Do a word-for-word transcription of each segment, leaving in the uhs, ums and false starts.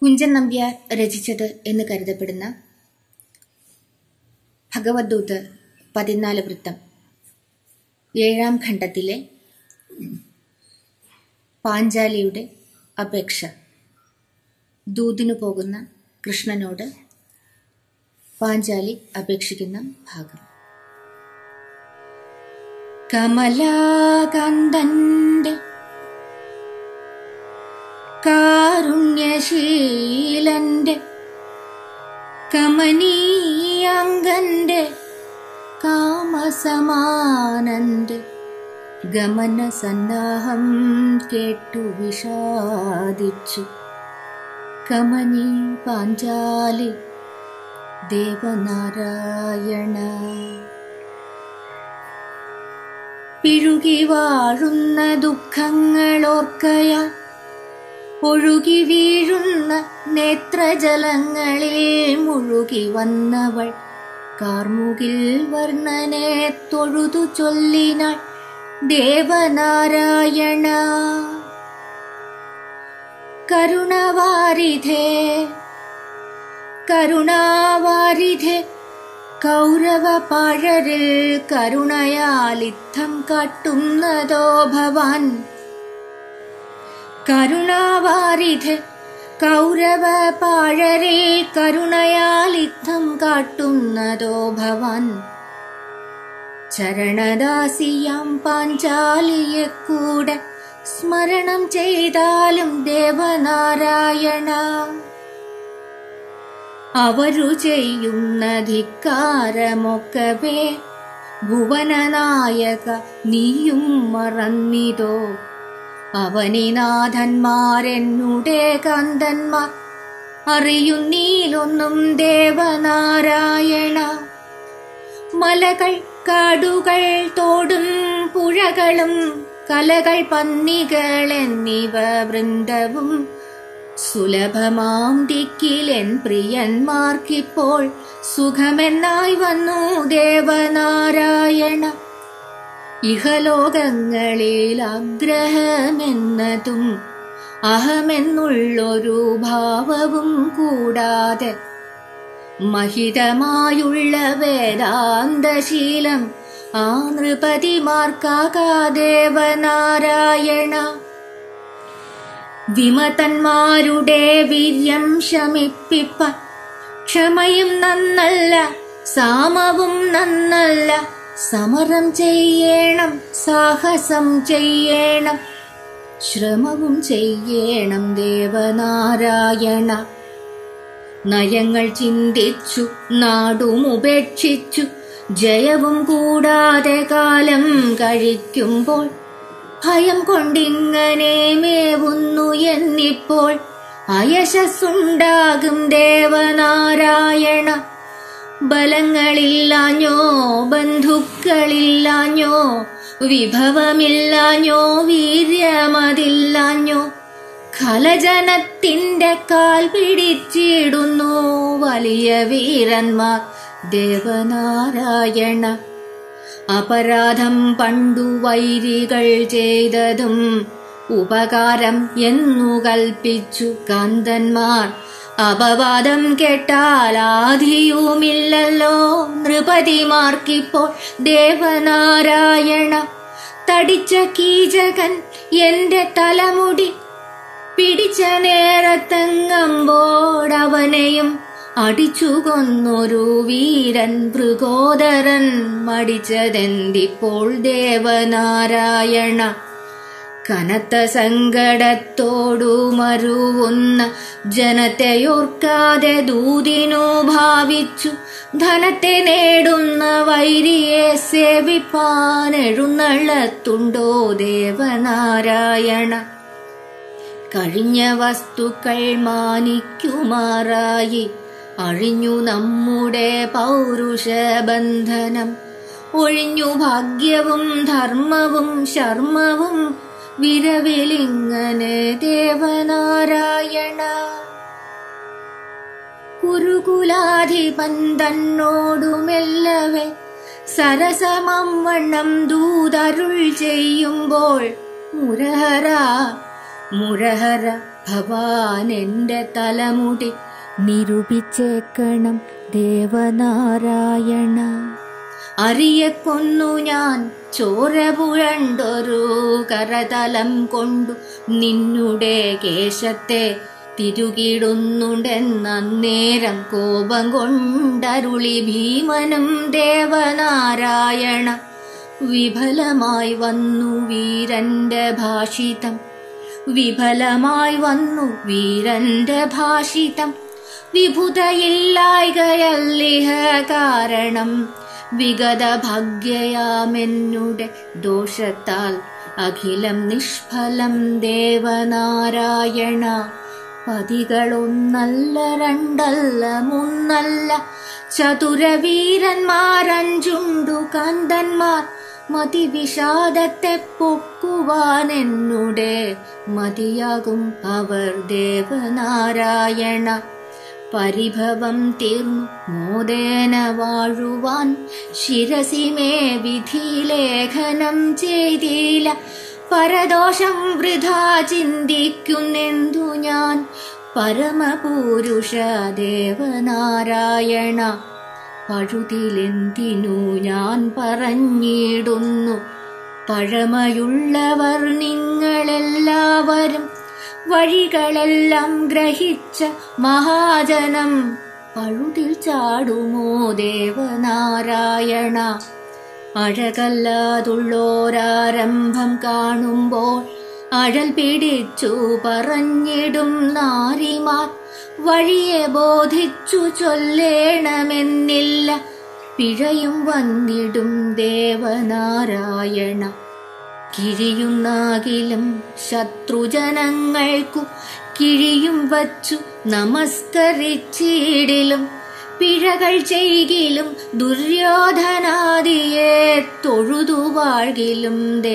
കുഞ്ചൻ നമ്പ്യാർ രചിച്ചത് എന്ന് കരുതപ്പെടുന്ന ഭഗവദ്ദൂത് പതിനാല് വൃത്തം ഏഴാം ഖണ്ഡത്തിലെ പാഞ്ചാലിയുടെ അപേക്ഷ. ദൂതിനു പോകുന്ന കൃഷ്ണനോട് പാഞ്ചാലി അപേക്ഷിക്കുന്ന ഭാഗം. കമലാകാന്തന്റെ കാരുണ്യശീലന്റെ കമനീയാംഗന്റെ കാമസമാനന്റെ ഗമന സന്നാഹം കേട്ടു വിഷാദിച്ചു കമനി പാഞ്ചാലി ദേവനാരായണ. പിഴുകി വാഴുന്ന ദുഃഖങ്ങളോർക്കയാൽ ഒഴുകി വീഴുന്ന നേത്രജലങ്ങളിൽ മുഴുകി വന്നവൾ കാർമുകിൽ വർണ്ണനെ തൊഴുതു ചൊല്ലിനാൾ ദേവനാരായണ. കരുണവാരിധേ കരുണാവാരിധേ കൗരവ പാഴരിൽ കരുണയാലിത്തം കാട്ടുന്നതോ ഭവാൻ. കരുണാവാരിധേ കൗരവ പാഴരിൽ കരുണയാലിത്തം കാട്ടുന്നതോ ഭവാൻ. ചരണദാസിയാം പാഞ്ചാലിയെ കൂടെ സ്മരണം ചെയ്താലും ദേവനാരായണ. അവരു ചെയ്യുന്ന ധിക്കാരമൊക്കവേ ഭുവനനായക നീയും മറന്നിതോ. അവനിനാഥന്മാരെന്നുടെ കാന്തന്മാർ അറിയുന്നീലൊന്നും ദേവനാരായണ. മലകൾ കാടുകൾ തോടും പുഴകളും കലകൾ പന്നികൾ എന്നിവ വൃന്ദവും സുലഭമാം ദിക്കിലെൻ പ്രിയന്മാർക്കിപ്പോൾ സുഖമെന്നായി വന്നു ദേവനാരായണ. ഇഹലോകങ്ങളിൽ ആഗ്രഹമെന്നതും അഹമെന്നുള്ളൊരു ഭാവവും കൂടാതെ മഹിതമായുള്ള വേദാന്തശീലം ആ നൃപതിമാർക്കാകാ ദേവനാരായണ. വിമതന്മാരുടെ വീര്യം ശമിപ്പിപ്പാൻ ക്ഷമയും നന്നല്ല സാമവും നന്നല്ല. സമരം ചെയ്യണം സാഹസം ചെയ്യണം ശ്രമവും ചെയ്യണം ദേവനാരായണ. നയങ്ങൾ ചിന്തിച്ചു നാടും ഉപേക്ഷിച്ചു ജയവും കൂടാതെ കാലം കഴിക്കുമ്പോൾ ഭയം കൊണ്ടിങ്ങനെ മേവുന്നു എന്നിപ്പോൾ അയശസ്സുണ്ടാകും ദേവനാരായണ. ബലങ്ങളില്ലാഞ്ഞോ ബന്ധുക്കളില്ലാഞ്ഞോ വിഭവമില്ലാഞ്ഞോ വീര്യമതില്ലാഞ്ഞോ ഖലജനത്തിന്റെ കാൽ പിടിച്ചിടുന്നു വലിയ വീരന്മാർ ദേവനാരായണ. അപരാധം പണ്ടു വൈരികൾ ചെയ്തതും ഉപകാരം എന്നു കൽപ്പിച്ചു കാന്തന്മാർ. അപവാദം കേട്ടാൽ ആധിയുമില്ലല്ലോ നൃപതിമാർക്കിപ്പോൾ ദേവനാരായണ. തടിച്ച കീചകൻ എന്റെ തലമുടി പിടിച്ച നേരത്തെങ്ങമ്പോടവനെയും അടിച്ചു കൊന്നൊരു വീരൻ മൃഗോദരൻ മടിച്ചതെന്തിപ്പോൾ ദേവനാരായണ. കനത്ത സങ്കടത്തോടു മരുവുന്ന ജനത്തെയോർക്കാതെ ദൂതിനു ഭാവിച്ചു ധനത്തെ നേടുന്ന വൈരിയെ സേവിപ്പാൻ എഴുന്നള്ളത്തുണ്ടോ ദേവനാരായണ. കഴിഞ്ഞ വസ്തുക്കൾ മാനിക്കുമാറായി അഴിഞ്ഞു നമ്മുടെ പൗരുഷബന്ധനം. ഒഴിഞ്ഞു ഭാഗ്യവും ധർമ്മവും ശർമ്മവും വിരവിലിങ്ങനെ ദേവനാരായണ. കുരുകുലാധിപൻ തന്നോടുമെല്ലവേ സരസമം വണ്ണം ദൂതരുൾ ചെയ്യുമ്പോൾ മുരഹര മുരഹര ഭവാൻ എന്റെ തലമുടി നിരൂപിച്ചേക്കണം ദേവനാരായണ. അറിയെ കൊന്നു ഞാൻ ചോര പുഴണ്ടൊരു കരതലം കൊണ്ടു നിന്നുടെ കേശത്തെ തിരുകിടുന്നുണ്ടെന്നേരം കോപം കൊണ്ടരുളി ഭീമനും ദേവനാരായണ. വിഫലമായി വന്നു വീരന്റെ ഭാഷിതം, വിഫലമായി വന്നു വീരന്റെ ഭാഷിതം. വിഭുതയില്ലായ്കയല്ലിഹ കാരണം, വിഗത ഭാഗ്യയാമെന്നുടെ ദോഷത്താൽ അഖിലം നിഷ്ഫലം ദേവനാരായണ. പതികളൊന്നല്ല രണ്ടല്ല മൂന്നല്ല ചതുരവീരന്മാരഞ്ചുണ്ടു കാന്തന്മാർ. മതിവിഷാദത്തെ പൊക്കുവാൻ എന്നുടെ മതിയാകും അവർ ദേവനാരായണ. പരിഭവം തീർന്നു മോദേന വാഴുവാൻ ശിരസിമേ വിധിലേഖനം ചെയ്തില്ല. പരദോഷം വൃഥാ ചിന്തിക്കുന്നെന്തു ഞാൻ പരമപുരുഷ ദേവനാരായണ. പഴുതിലെന്തിനു ഞാൻ പറഞ്ഞിടുന്നു, പഴമയുള്ളവർ നിങ്ങളെല്ലാവരും. വഴികളെല്ലാം ഗ്രഹിച്ച മഹാജനം പഴുതിൽ ചാടുമോ ദേവനാരായണ. അഴകല്ലാതുള്ളോരാരംഭം കാണുമ്പോൾ അഴൽ പിടിച്ചു പറഞ്ഞിടും നാരിമാർ. വഴിയെ ബോധിച്ചു ചൊല്ലേണമെന്നില്ല, പിഴയും വന്നിടും ദേവനാരായണ. കിഴിയുന്നാകിലും ശത്രുജനങ്ങൾക്കു കിഴിയും വച്ചു നമസ്കരിച്ചിടിലും. പിഴകൾ ചെയ്കിലും ദുര്യോധനാദിയെ തൊഴുതു വാഴ്കിലും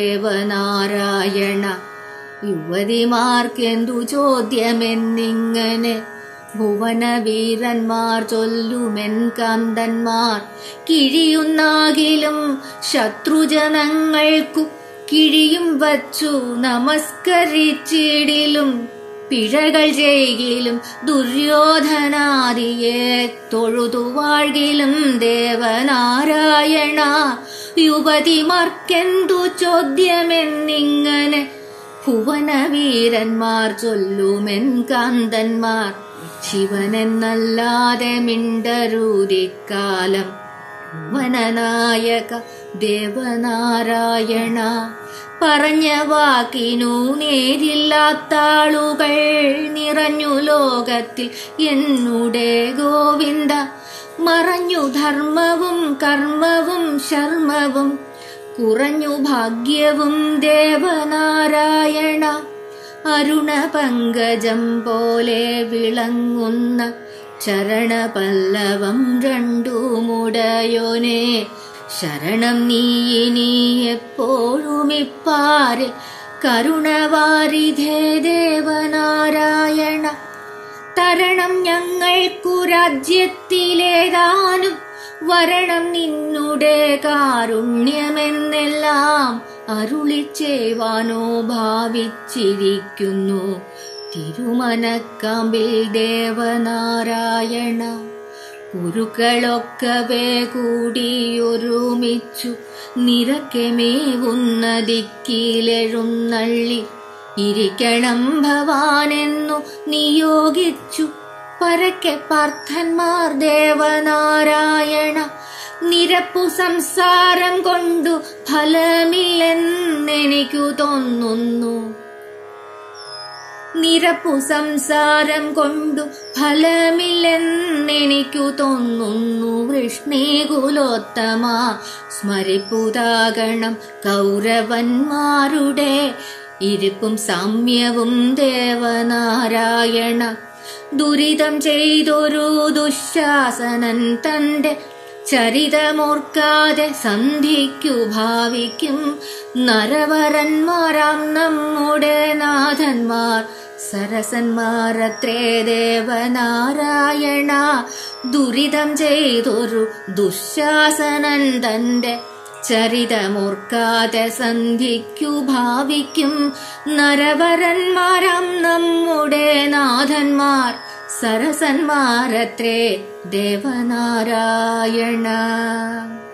ദേവനാരായണ. യുവതിമാർക്കെന്തു ചോദ്യമെന്നിങ്ങനെ ഭുവനവീരന്മാർ ചൊല്ലുമെൻ കാന്തന്മാർ. കിഴിയുന്നാകിലും ശത്രുജനങ്ങൾക്കു കിഴിയും വച്ചു നമസ്കരിച്ചിടിലും. പിഴകൾ ചെയ്കിലും ദുര്യോധനാദിയെ തൊഴുതു വാഴ്കിലും ദേവനാരായണ. യുവതിമാർക്കെന്തു ചോദ്യമെന്നിങ്ങനെ ഭുവനവീരന്മാർ ചൊല്ലുമെൻ കാന്തന്മാർ. ശിവനെന്നല്ലാതെ മിണ്ടരുതിക്കാലം ഭുവനനായക ദേവനാരായണ. പറഞ്ഞ വാക്കിനു നേരില്ലാത്താളുകൾ നിറഞ്ഞു ലോകത്തിൽ എന്നുടെ ഗോവിന്ദ. മറഞ്ഞു ധർമ്മവും കർമ്മവും ശർമ്മവും കുറഞ്ഞു ഭാഗ്യവും ദേവനാരായണ. അരുണപങ്കജം പോലെ വിളങ്ങുന്ന ചരണപല്ലവം രണ്ടുമുടയോനെ. ശരണം നീ ഇനി എപ്പോഴുമിപ്പാരെ കരുണവാരിധേ ദേവനാരായണ. തരണം ഞങ്ങൾക്കു രാജ്യത്തിലേതാനും വരണം നിന്നുടെ കാരുണ്യമെന്നെല്ലാം അരുളിച്ചേവാനോ ഭാവിച്ചിരിക്കുന്നു തിരുമനക്കാമ്പിൽ ദേവനാരായണ. കുരുക്കളൊക്കവേ കൂടിയൊരുമിച്ചു നിരക്കമേവുന്ന ദിക്കിലെഴുന്നള്ളി ഇരിക്കണം ഭവാനെന്നു നിയോഗിച്ചു പരക്കെ പാർത്ഥന്മാർ ദേവനാരായണ. നിരപ്പു സംസാരം കൊണ്ടു ഫലമില്ലെന്നെനിക്കു തോന്നുന്നു, നിരപ്പു സംസാരം കൊണ്ടു ഫലമില്ലെന്നെനിക്കു തോന്നുന്നു. വൃഷ്ണീകുലോത്തമ സ്മരിപ്പുതാകണം കൗരവന്മാരുടെ ഇരിപ്പും സാമ്യവും ദേവനാരായണ. ദുരിതം ചെയ്തൊരു ദുശാസനൻ തന്റെ ചരിതമോർക്കാതെ സന്ധിക്കു ഭാവിക്കും നരവരന്മാരാം നമ്മുടെ നാഥന്മാർ സരസന്മാരത്രേ ദേവനാരായണ. ദുരിതം ചെയ്തൊരു ദുശാസനൻ തന്റെ ചരിതമോർക്കാതെ സന്ധിക്കു ഭാവിക്കും നരവരന്മാരാം നമ്മുടെ നാഥന്മാർ സരസന്മാരത്രേ ദേവനാരായണ.